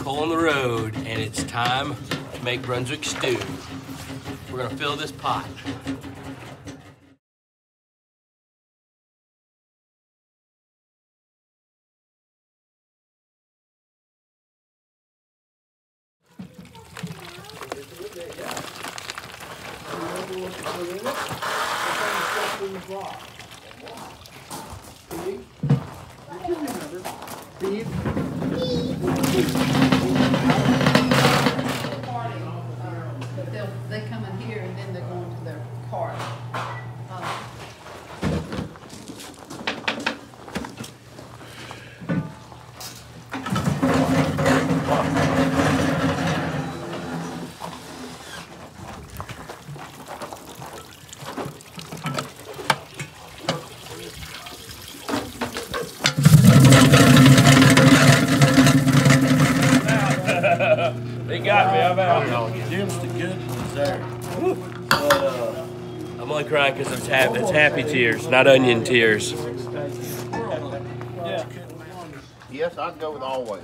coal on the road, and it's time to make Brunswick stew. We're gonna fill this pot. They come in here and then they're going to their cart. They got me, I'm out. Jim's the good dessert. I'm only crying because it's happy tears, not onion tears. Yes, I'd go with always.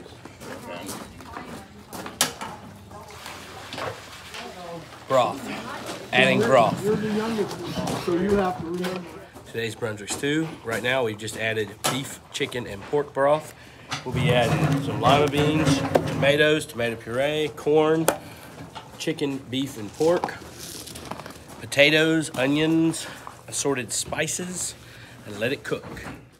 Broth. Adding broth. You're the youngest one, so you have to remember. Today's Brunswick stew. Right now we've just added beef, chicken, and pork broth. We'll be adding some lima beans, tomatoes, tomato puree, corn, chicken, beef, and pork, potatoes, onions, assorted spices, and let it cook.